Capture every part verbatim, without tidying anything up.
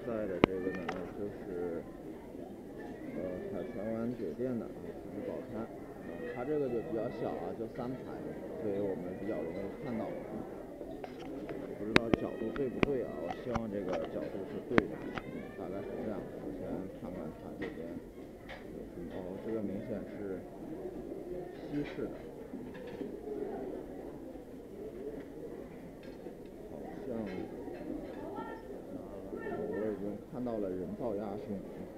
在的这个呢，就是呃海泉湾酒店的啊自助早餐，啊，它这个就比较小啊，就三排，所以我们比较容易看到。不知道角度对不对啊？我希望这个角度是对的，大概是这样。首先看看它这边有什么，哦，这个明显是西式的。好像，我已经看到了人造鸭胸。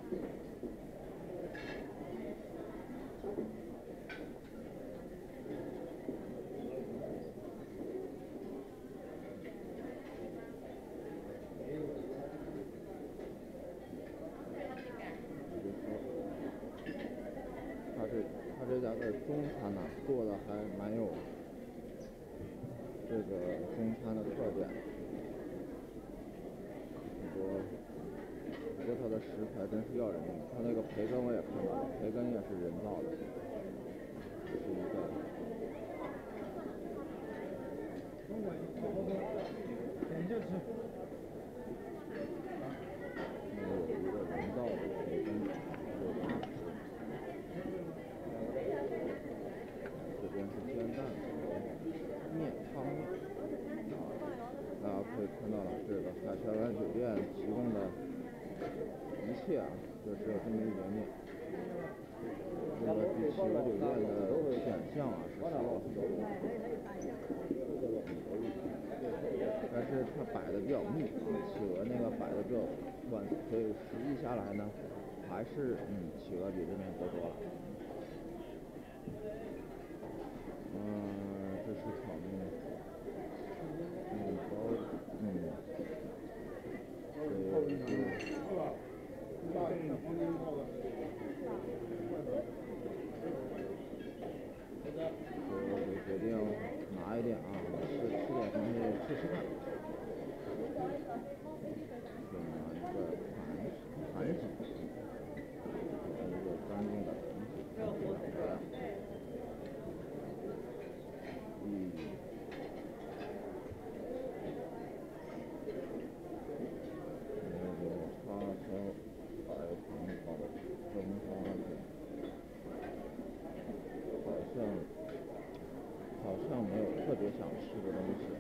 他这他这家的中餐呢、啊、做的还蛮有这个中餐的特点。不过不过它的食材真是要人命，它那个培根我也看到了，培根也是人造的，这是一个。点就吃。那有一个人造的培根，这边是煎蛋和面汤面。大家可以看到了，这个海泉湾酒店提供的一切啊，就只有这么一点点。这个比企鹅酒店的选项啊是少了很多，但是它摆的比较密啊，企鹅那个摆的比较宽，所以实际下来呢，还是嗯企鹅比这边多多了。嗯，这是炒面，面包，嗯，这个是。我就决定拿一点啊，吃吃点东西试试看。就拿一个盘盘子，一个干净的盘子。嗯。叉烧白糖炒蒸花卷，好像好像没有特别想吃的东西。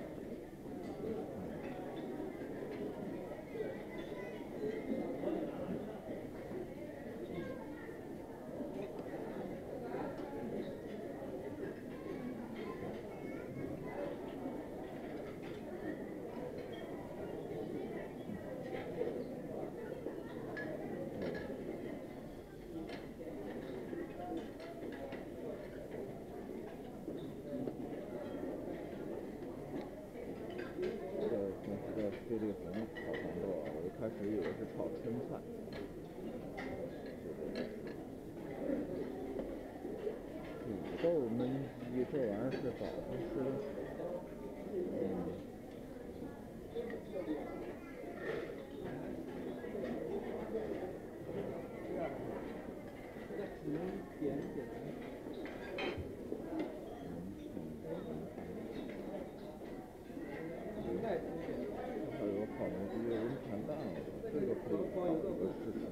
这里红炒黄豆啊，我一开始以为是炒春菜。土豆焖鸡，这玩意儿是早上吃的。嗯。只能一点点。还有烤焖鸡温泉蛋，这个可以炒一个试试。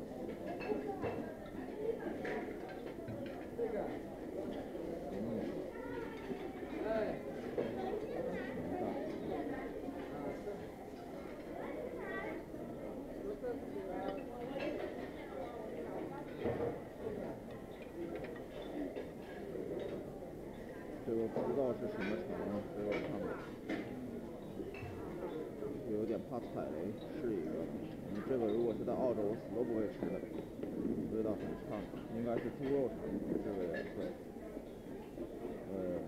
这个不知道是什么肠，这个看过，有点怕踩雷，试一个。你这个如果是在澳洲，我死都不会吃的，味道很差，应该是猪肉肠，这个颜色。呃。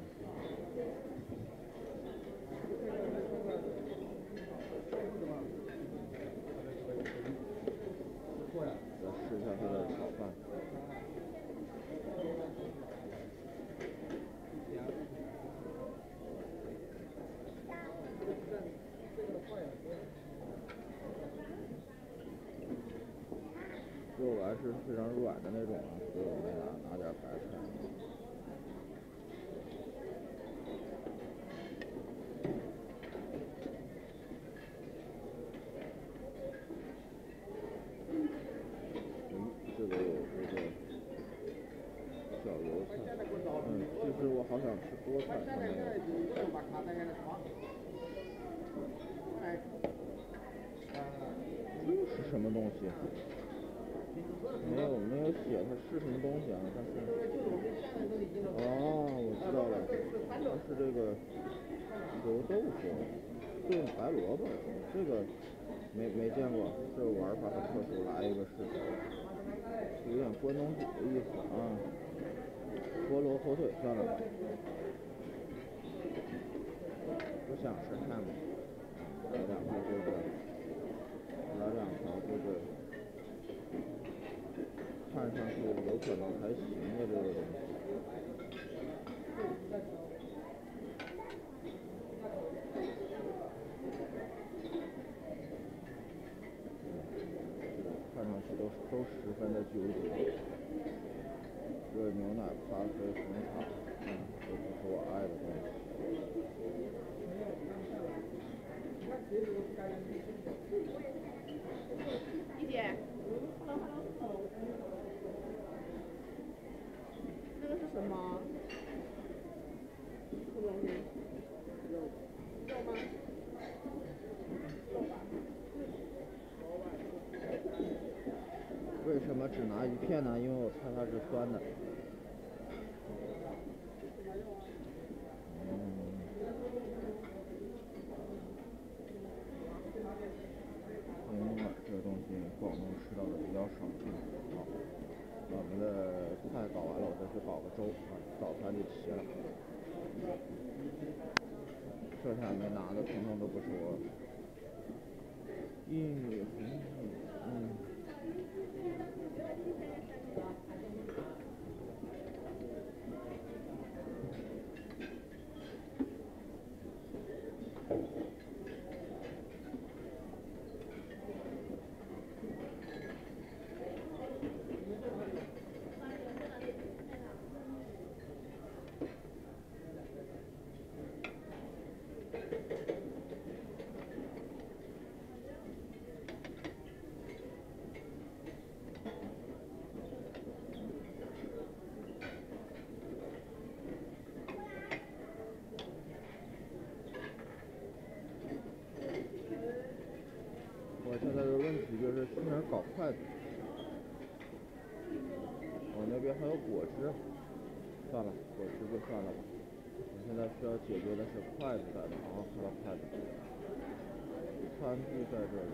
再试一下它的炒饭。肉还是非常软的那种啊，所以我们拿拿点白菜。 菜它没有。这是什么东西？没有没有写它是什么东西啊？但是哦，我知道了，它是这个油豆腐炖白萝卜，这个没没见过，这个玩法很特殊，来一个试试，有点关东煮的意思啊。菠萝火腿算了吧，不想吃汉堡，来两个这个，来两条这个，看上去有可能还行的这个东西。看上去都都十分的纠结，热牛奶、咖啡、红茶，嗯，这不是我爱的东西。 一姐，那个是什么？什么东西？肉？肉吗？肉吧。 为什么只拿一片呢？因为我猜它是酸的。嗯，红木耳这个东西广东吃到的比较少。好，我们的菜搞完了，我再去搞个粥啊，早餐就齐了。剩下没拿的统统都不是我。玉米红米，嗯。我现在的问题就是去哪儿搞筷子？我那边还有果汁，算了，果汁就算了吧。我现在需要解决的是筷子在哪？哦，看到筷子，餐具在这里。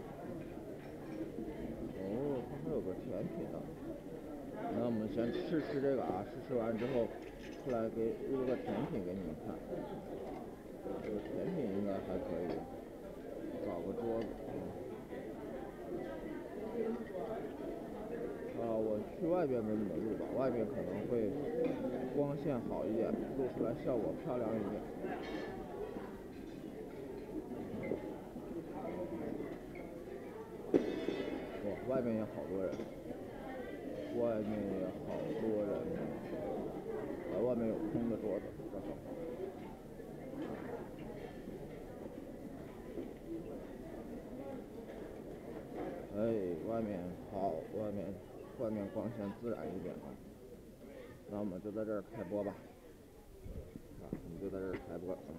哦，它还有个甜品的。那我们先试吃这个啊，试吃完之后，出来给录个甜品给你们看。这个甜品应该还可以，找个桌子。啊，我去外边给你们录吧，外面可能会光线好一点，录出来效果漂亮一点。哇，外面也好多人，外面也好多人，啊，外面有空的桌子，正好。哎，外面好，外面外面光线自然一点啊。那我们就在这儿开播吧，啊，我们就在这儿开播啊。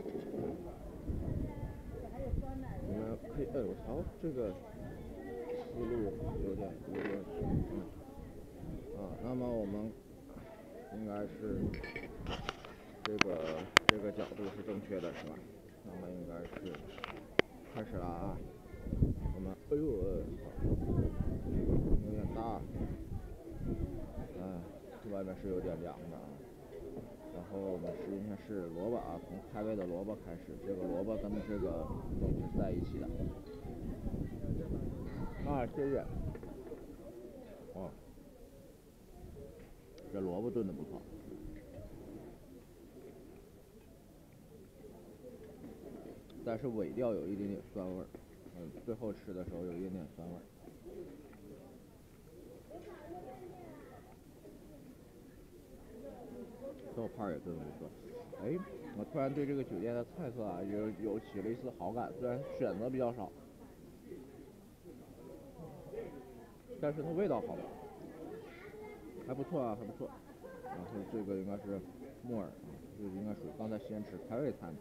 你们可以，哎，我操，这个思路有点有点，嗯，啊，那么我们应该是这个这个角度是正确的，是吧？那么应该是开始了啊。我们，哎呦，有点大，哎，外面是有点凉的啊。然后我们试一下是萝卜啊，从开胃的萝卜开始，这个萝卜跟这个东西是在一起的。啊，谢谢。哦，这萝卜炖的不错，但是尾调有一点点酸味儿，嗯，最后吃的时候有一点点酸味儿。豆泡也炖的不错。哎，我突然对这个酒店的菜色啊有有起了一丝好感，虽然选择比较少，但是它味道好，还不错啊，还不错。然后这个应该是木耳啊， 这应该属于刚才先吃开胃菜。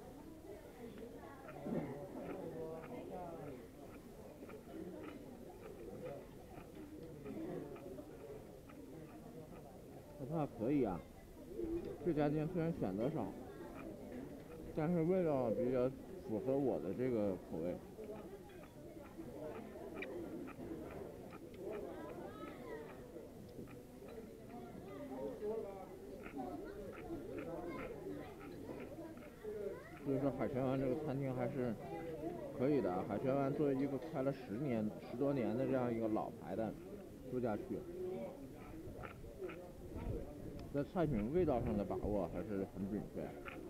可怕可以啊，这家店虽然选择少，但是味道比较符合我的这个口味。所以说海泉湾这个餐厅还是可以的。海泉湾作为一个开了十年、十多年的这样一个老牌的度假区，在菜品味道上的把握还是很准确。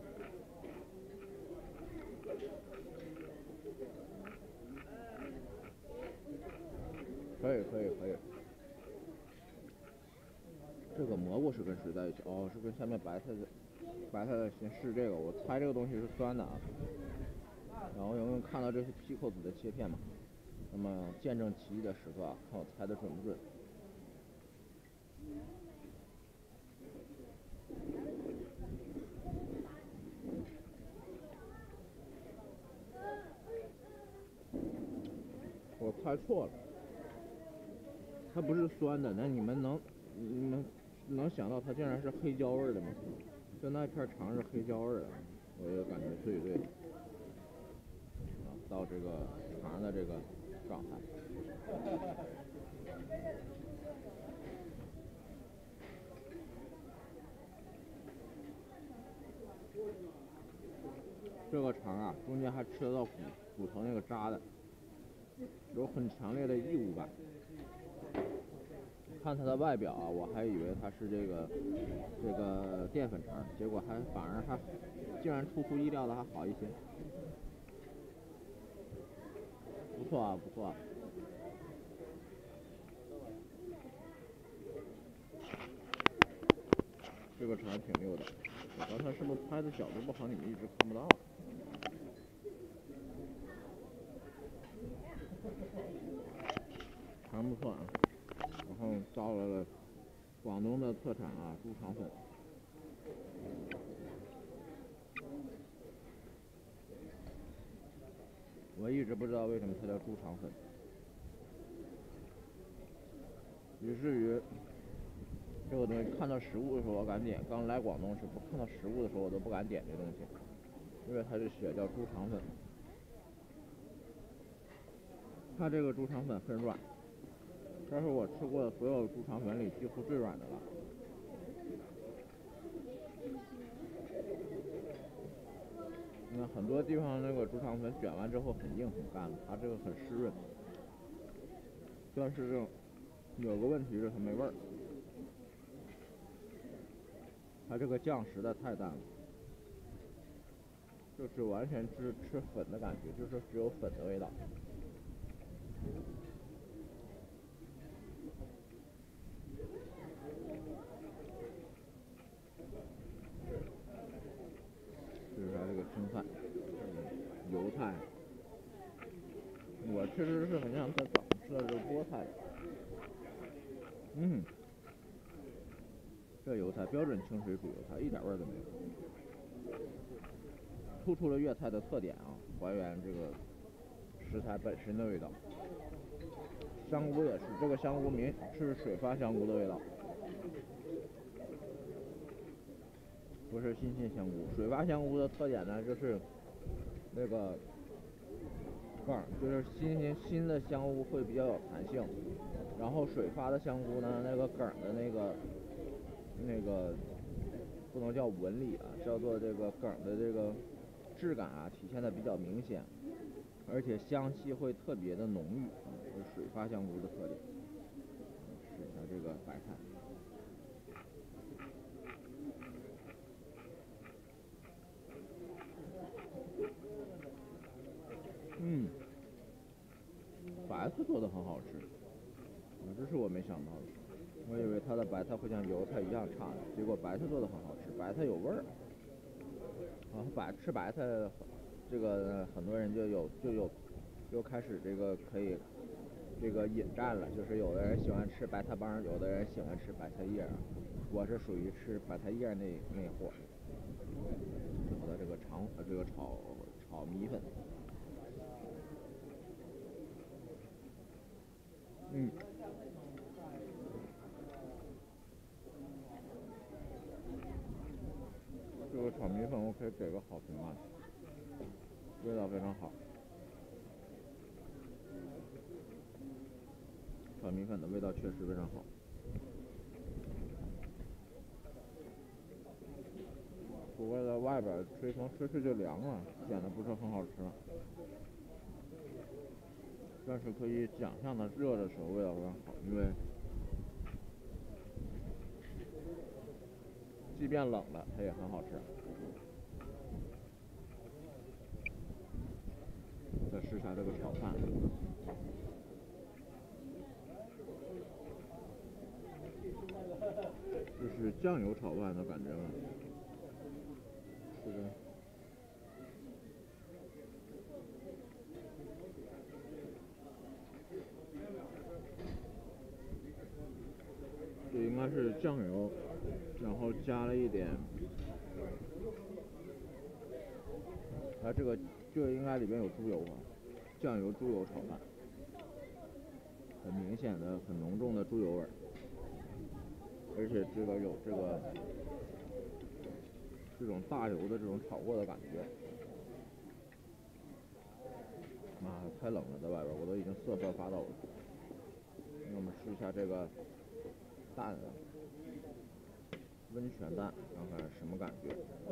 可以可以可以。这个蘑菇是跟谁在一起？哦，是跟下面白菜的，白菜的先试这个，我猜这个东西是酸的啊。然后因为看到这是皮扣子的切片嘛，那么见证奇异的时刻啊，看我猜的准不准。我猜错了，它不是酸的，那你们能你们能想到它竟然是黑椒味的吗？就那片肠是黑椒味的，我就感觉对对。啊，到这个肠的这个状态。这个肠啊，中间还吃得到骨骨头那个渣的，有很强烈的异物感。看它的外表啊，我还以为它是这个这个淀粉肠，结果还反而还竟然出乎意料的还好一些。不错啊，不错啊。这个肠挺溜的，我刚才是不是拍的角度不好，你们一直看不到？肠不错啊，然后到了广东的特产啊，猪肠粉。我一直不知道为什么它叫猪肠粉，以至于这个东西看到食物的时候我敢点，刚来广东时不看到食物的时候我都不敢点这东西，因为它是写叫猪肠粉。它这个猪肠粉很软，这是我吃过的所有猪肠粉里几乎最软的了。你看很多地方那个猪肠粉卷完之后很硬很干，它这个很湿润，但是这有个问题是它没味儿，它这个酱实在太淡了，就是完全是吃粉的感觉，就是只有粉的味道。这是它这个青菜、油菜，我其实是很想在早上吃的这个菠菜的。嗯，这油菜标准清水煮油菜，一点味儿都没有，突出了粤菜的特点啊，还原这个食材本身的味道。香菇也是，这个香菇明是水发香菇的味道，不是新鲜香菇。水发香菇的特点呢，就是那个梗，就是新鲜新的香菇会比较有弹性，然后水发的香菇呢，那个梗的那个那个不能叫纹理啊，叫做这个梗的这个质感啊，体现的比较明显，而且香气会特别的浓郁啊，这是水发香菇的特点。试一下这个白菜。嗯，白菜做的很好吃，啊，这是我没想到的。我以为它的白菜会像油菜一样差的，结果白菜做的很好吃，白菜有味儿。啊，白吃白菜，这个很多人就有就有又开始这个可以这个引战了，就是有的人喜欢吃白菜帮，有的人喜欢吃白菜叶，我是属于吃白菜叶那那伙。 米粉。嗯，这个炒米粉我可以给个好评啊，味道非常好。炒米粉的味道确实非常好。不过在外边吹风吹吹就凉了，显得不是很好吃。但是可以想象的热的时候味道非常好，因为即便冷了它也很好吃。再试一下这个炒饭，这是酱油炒饭的感觉吗？是的。这应该是酱油，然后加了一点，它这个这个应该里边有猪油吧，酱油猪油炒饭，很明显的很浓重的猪油味儿，而且这个有这个这种大油的这种炒过的感觉。妈，太冷了，在外边我都已经瑟瑟发抖了。那我们试一下这个蛋啊，温泉蛋，看看什么感觉。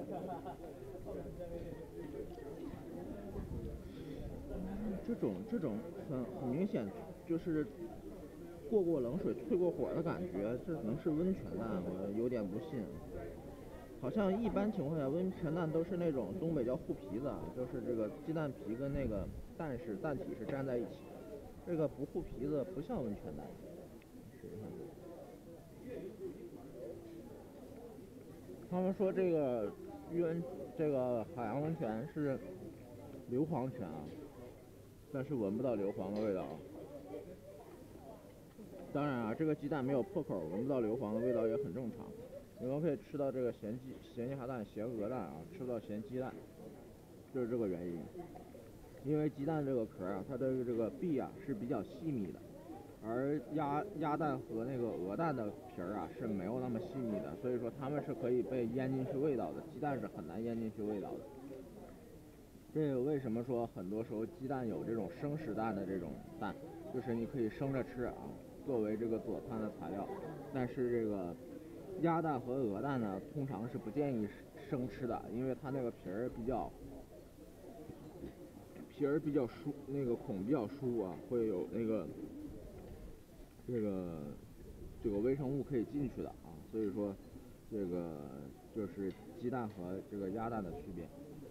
这种这种很很明显就是过过冷水退过火的感觉，这能是温泉蛋？我有点不信。好像一般情况下温泉蛋都是那种东北叫护皮子，就是这个鸡蛋皮跟那个蛋是蛋体是粘在一起，这个不护皮子不像温泉蛋。他们说这个温这个海洋温泉是硫磺泉啊，但是闻不到硫磺的味道。当然啊，这个鸡蛋没有破口，闻不到硫磺的味道也很正常。你们可以吃到这个咸鸡、咸鸭蛋、咸鹅蛋啊，吃不到咸鸡蛋，就是这个原因。因为鸡蛋这个壳啊，它的这个壁啊是比较细密的，而鸭鸭蛋和那个鹅蛋的皮儿啊是没有那么细密的，所以说它们是可以被腌进去味道的，鸡蛋是很难腌进去味道的。这个为什么说很多时候鸡蛋有这种生食蛋的这种蛋，就是你可以生着吃啊，作为这个佐餐的材料。但是这个鸭蛋和鹅蛋呢，通常是不建议生吃的，因为它那个皮儿比较皮儿比较疏，那个孔比较疏啊，会有那个这个这个微生物可以进去的啊，所以说这个就是鸡蛋和这个鸭蛋的区别。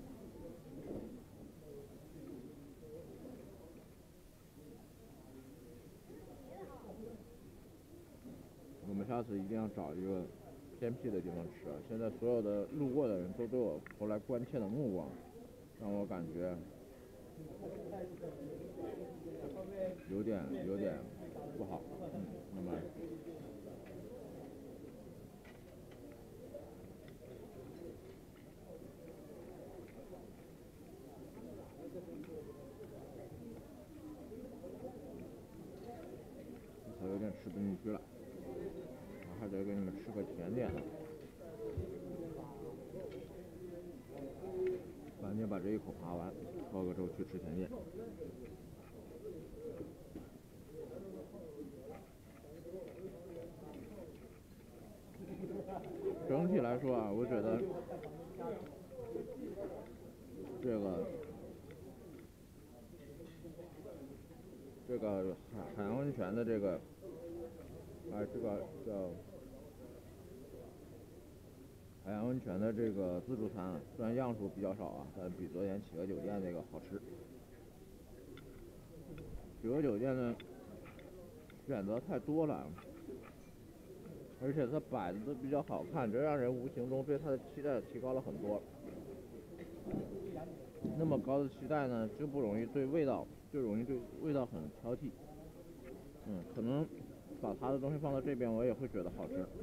我们下次一定要找一个偏僻的地方吃啊！现在所有的路过的人都对我投来关切的目光，让我感觉有点有点不好。嗯，那么我有点吃不进去了，我还得给你们吃个甜点呢。赶紧把这一口扒完，喝个粥去吃甜点。整体来说啊，我觉得这个这个海海洋温泉的这个，哎，这个叫海洋温泉的这个自助餐啊，虽然样数比较少啊，但比昨天企鹅酒店那个好吃。企鹅酒店呢，选择太多了，而且它摆的都比较好看，这让人无形中对它的期待提高了很多。那么高的期待呢，就不容易对味道，就容易对味道很挑剔。嗯，可能把它的东西放到这边，我也会觉得好吃。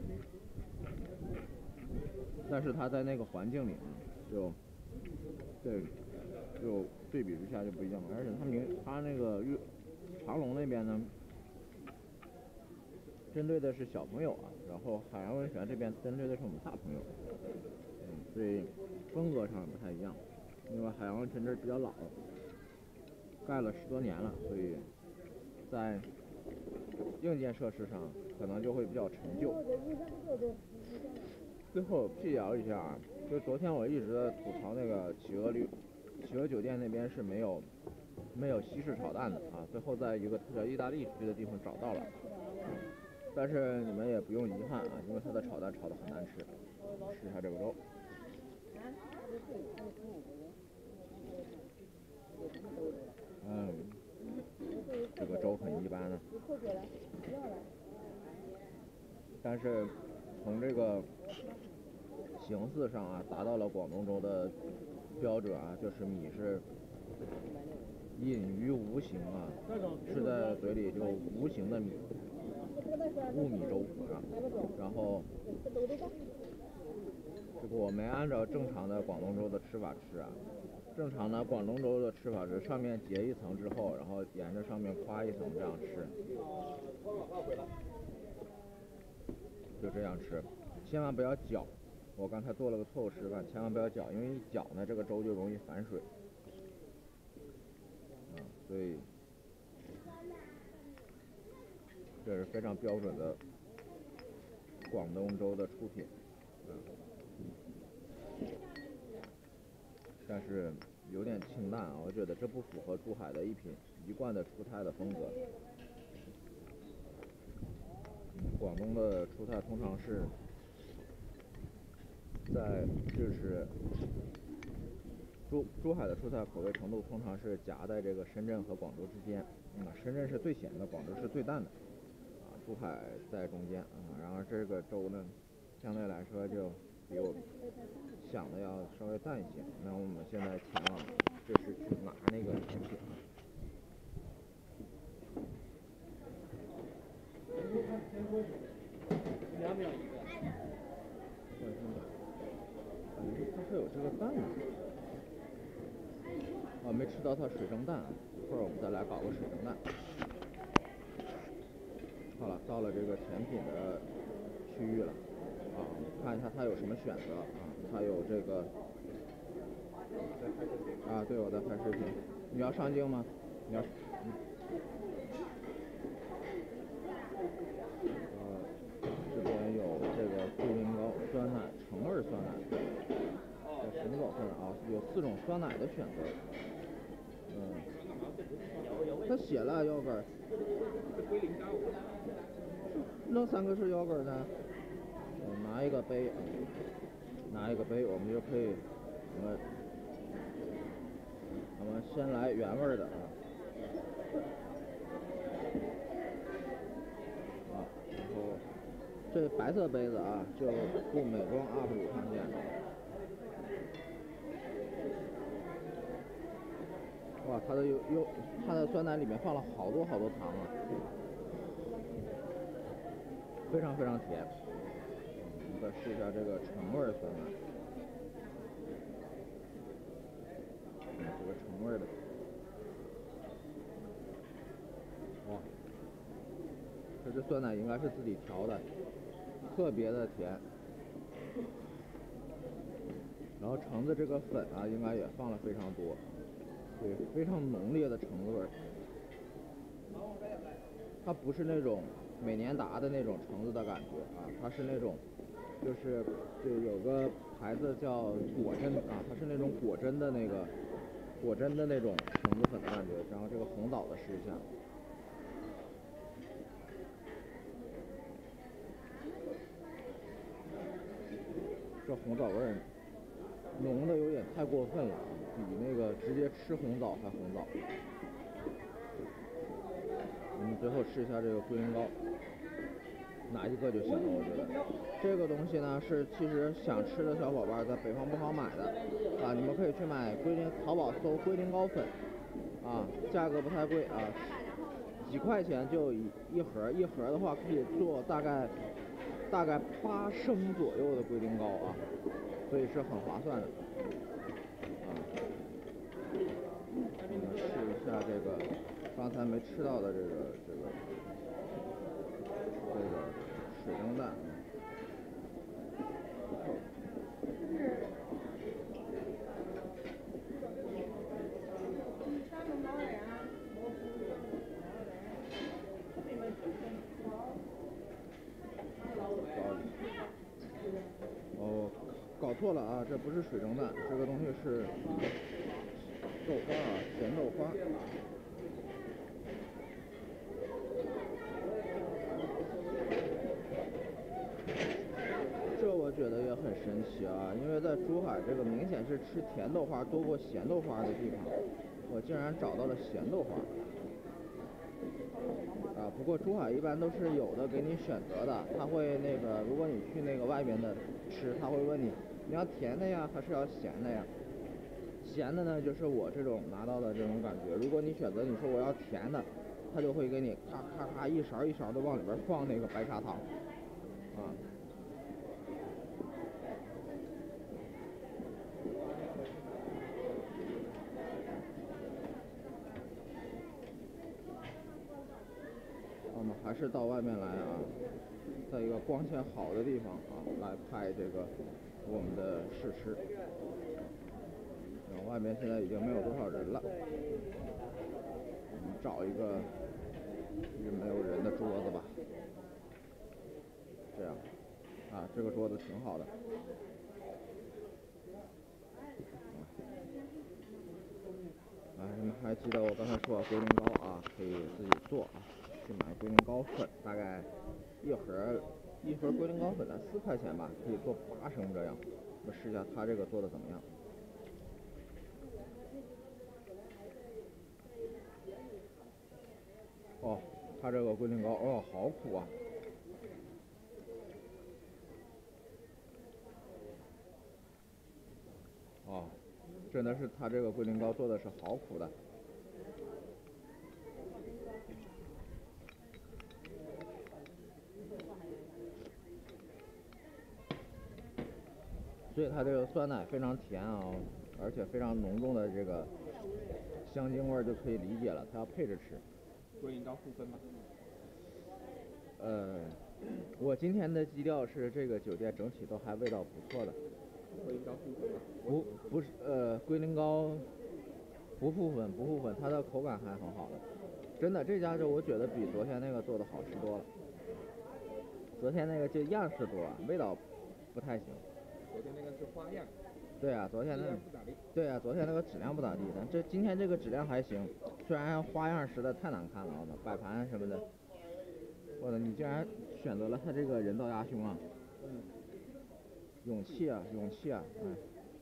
但是它在那个环境里，就对就对比之下就不一样了。而且它明它那个玉长隆那边呢，针对的是小朋友啊，然后海洋温泉这边针对的是我们大朋友，嗯，所以风格上不太一样。因为海洋温泉这比较老，盖了十多年了，所以在硬件设施上可能就会比较陈旧。最后辟谣一下啊，就昨天我一直在吐槽那个企鹅旅企鹅酒店那边是没有没有西式炒蛋的啊，最后在一个叫意大利区的地方找到了，但是你们也不用遗憾啊，因为它的炒蛋炒得很难吃。试一下这个粥。嗯，这个粥很一般呢，但是从这个形似上啊，达到了广东粥的标准啊，就是米是隐于无形啊，吃在嘴里就无形的米，雾米粥啊。然后这个我没按照正常的广东粥的吃法吃啊，正常的广东粥的吃法是上面结一层之后，然后沿着上面夸一层这样吃，就这样吃，千万不要搅。我刚才做了个错误示范，千万不要搅，因为一搅呢，这个粥就容易反水。啊，所以这是非常标准的广东粥的出品。啊，但是有点清淡啊，我觉得这不符合珠海的一品一贯的出菜的风格。嗯，广东的出菜通常是在就是珠珠海的出菜口味程度通常是夹在这个深圳和广州之间，嗯，深圳是最咸的，广州是最淡的，啊，珠海在中间啊。然而这个粥呢，相对来说就比我想的要稍微淡一些。那我们现在前往就是去拿那个甜品啊。两秒一个。它还有这个蛋呢。啊，没吃到它水蒸蛋啊，一会儿我们再来搞个水蒸蛋。好了，到了这个甜品的区域了啊，看一下它有什么选择啊，它有这个啊，对，我在拍视频，你要上镜吗？你要，嗯，呃，这边有这个龟苓膏酸奶、橙味酸奶，叫红枣酸奶啊，有四种酸奶的选择。嗯，他写了腰杆，那三个是腰杆的。嗯，拿一个杯，拿一个杯，我们就可以，我们我们先来原味的啊。啊，然后这白色杯子啊，就供美妆 U P 主看见。哇，它的有有，它的酸奶里面放了好多好多糖啊，非常非常甜。我们再试一下这个橙味酸奶，嗯，这个橙味的，哇，这支酸奶应该是自己调的，特别的甜。然后橙子这个粉啊，应该也放了非常多，对，非常浓烈的橙子味儿。它不是那种美年达的那种橙子的感觉啊，它是那种，就是就有个牌子叫果真啊，它是那种果真的那个果真的那种橙子粉的感觉。然后这个红枣的试一下，这红枣味儿浓的有点太过分了，比那个直接吃红枣还红枣。我们最后试一下这个龟苓膏，哪一个就行了，我觉得。这个东西呢是其实想吃的小伙伴在北方不好买的啊，你们可以去买龟苓，淘宝搜龟苓膏粉啊，价格不太贵啊，几块钱就一一盒，一盒的话可以做大概大概八升左右的龟苓膏啊，所以是很划算的啊。 才没吃到的这个这个这个水蒸蛋。哦，搞错了啊，这不是水蒸蛋，这个东西是豆花啊，咸豆花。这我觉得也很神奇啊，因为在珠海这个明显是吃甜豆花多过咸豆花的地方，我竟然找到了咸豆花。啊，不过珠海一般都是有的给你选择的，他会那个，如果你去那个外边的吃，他会问你你要甜的呀，还是要咸的呀？咸的呢，就是我这种拿到的这种感觉。如果你选择你说我要甜的，他就会给你咔咔咔一勺一勺的往里边放那个白砂糖，啊。我们还是到外面来啊，在一个光线好的地方啊，来拍这个我们的试吃。然后外面现在已经没有多少人了，我们找一个没有人的桌子吧。这样，啊，这个桌子挺好的。啊，你们还记得我刚才说龟苓膏啊，可以自己做啊，去买龟苓膏粉，大概一盒一盒龟苓膏粉才四块钱吧，可以做八升这样。我试一下它这个做的怎么样。哦，它这个龟苓膏哦，好苦啊！哦，真的是它这个龟苓膏做的是好苦的。所以它这个酸奶非常甜啊，而且非常浓重的这个香精味儿就可以理解了，它要配着吃。 龟苓膏复分吗？ 呃，我今天的基调是这个酒店整体都还味道不错的。 龟苓膏复分吗？ 不不是呃龟苓膏不复粉不复粉，它的口感还很好的。真的这家就我觉得比昨天那个做的好吃多了。昨天那个就样式多，味道不太行。 昨天那个是花样。 对啊，昨天那个不咋地。 对啊，昨天那个质量不咋地，但这今天这个质量还行，虽然花样实在太难看了，摆盘什么的。我的，你竟然选择了他这个人造鸭胸啊！ 嗯。 勇气啊，勇气啊！嗯。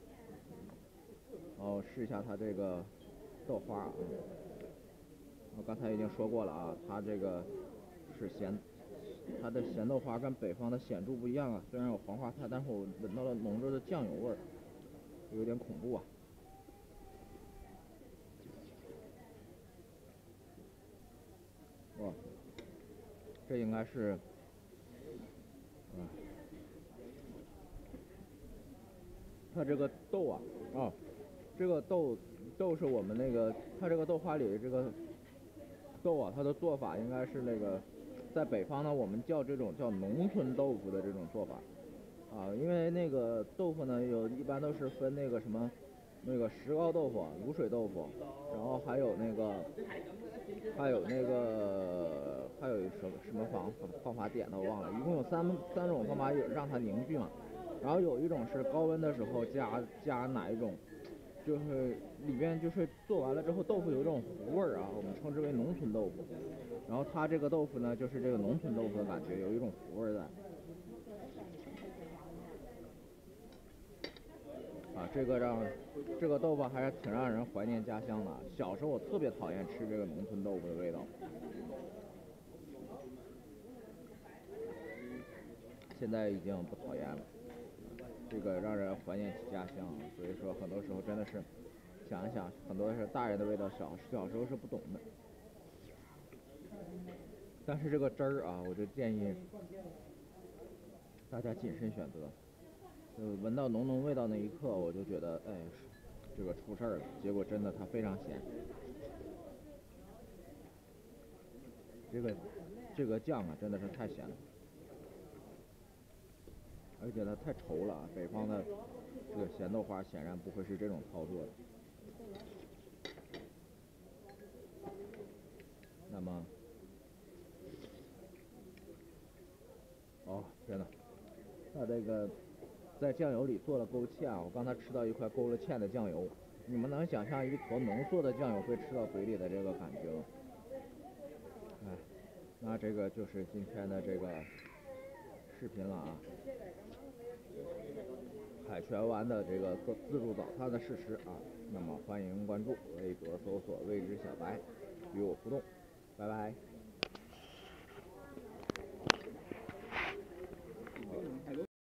然后试一下它这个豆花啊。我刚才已经说过了啊，它这个是咸，它的咸豆花跟北方的显著不一样啊。虽然有黄花菜，但是我闻到了浓重的酱油味儿，有点恐怖啊。哇，这应该是，嗯，它这个豆啊，哦，这个豆豆是我们那个，它这个豆花里的这个豆啊，它的做法应该是那个，在北方呢，我们叫这种叫农村豆腐的这种做法，啊，因为那个豆腐呢，有一般都是分那个什么，那个石膏豆腐、卤水豆腐，然后还有那个，还有那个，还有什么什么方方法点的我忘了，一共有三三种方法让它凝聚嘛，然后有一种是高温的时候加加哪一种。就是里边就是做完了之后，豆腐有一种糊味儿啊，我们称之为农村豆腐。然后它这个豆腐呢，就是这个农村豆腐的感觉，有一种糊味在。啊，这个让这个豆腐还是挺让人怀念家乡的。小时候我特别讨厌吃这个农村豆腐的味道，现在已经不讨厌了。这个让人怀念起家乡，所以说很多时候真的是想一想，很多是大人的味道，小小时候是不懂的。但是这个汁儿啊，我就建议大家谨慎选择。呃，闻到浓浓味道那一刻，我就觉得，哎，这个出事儿了。结果真的它非常咸。 这个这个酱啊真的是太咸了，而且它太稠了啊！北方的这个咸豆花显然不会是这种操作的。那么，哦天呐，它这个在酱油里做了勾芡啊！我刚才吃到一块勾了芡的酱油，你们能想象一坨浓缩的酱油会吃到嘴里的这个感觉吗？哎，那这个就是今天的这个视频了啊。海泉湾的这个自助早餐的事实啊，那么欢迎关注微博搜索未知小白，与我互动，拜拜。